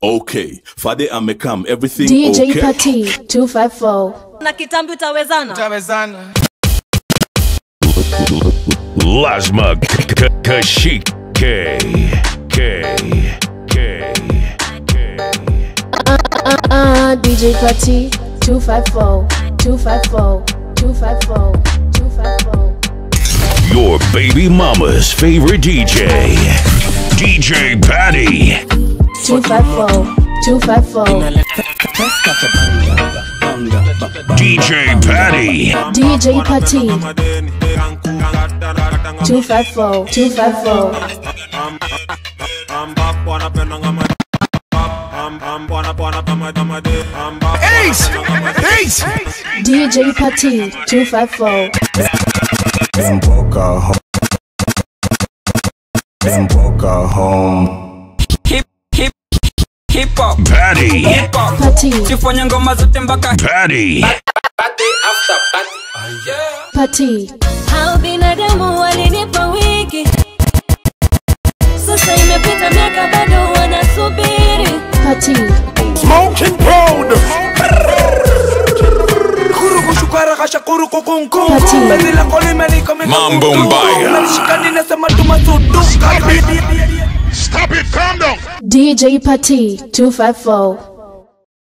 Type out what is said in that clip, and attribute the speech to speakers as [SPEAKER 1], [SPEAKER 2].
[SPEAKER 1] Okay, Fade amekam, everything
[SPEAKER 2] DJ
[SPEAKER 1] okay?
[SPEAKER 2] Party 254.
[SPEAKER 3] Na kitambi utawezana?
[SPEAKER 4] Utawezana.
[SPEAKER 5] Lazma Kashik K.
[SPEAKER 2] DJ Party 254. 254. 254. 254.
[SPEAKER 5] Your baby mama's favorite DJ. DJ Patty.
[SPEAKER 2] 254. 254.
[SPEAKER 5] DJ Patty.
[SPEAKER 2] DJ Party 254. 254.
[SPEAKER 4] Ace! Ace!
[SPEAKER 2] DJ Party 254.
[SPEAKER 6] Them poker home.
[SPEAKER 7] Hip hop
[SPEAKER 5] Patty.
[SPEAKER 2] Party.
[SPEAKER 7] Sifanya ngoma zote mpaka
[SPEAKER 5] Patty.
[SPEAKER 7] party after party.
[SPEAKER 2] Party.
[SPEAKER 3] Hao binadamu walinipa wiki, sasa imepita miaka bado wanasubiri.
[SPEAKER 2] Party.
[SPEAKER 4] Smoking proud. Kuru kushukara kasha kuru kukunku.
[SPEAKER 2] Party.
[SPEAKER 4] Medila kolimeni kami
[SPEAKER 5] Mambo mbaya.
[SPEAKER 4] Nalishikani nasema tumasudu.
[SPEAKER 5] Stop it, calm down.
[SPEAKER 2] DJ Party 254.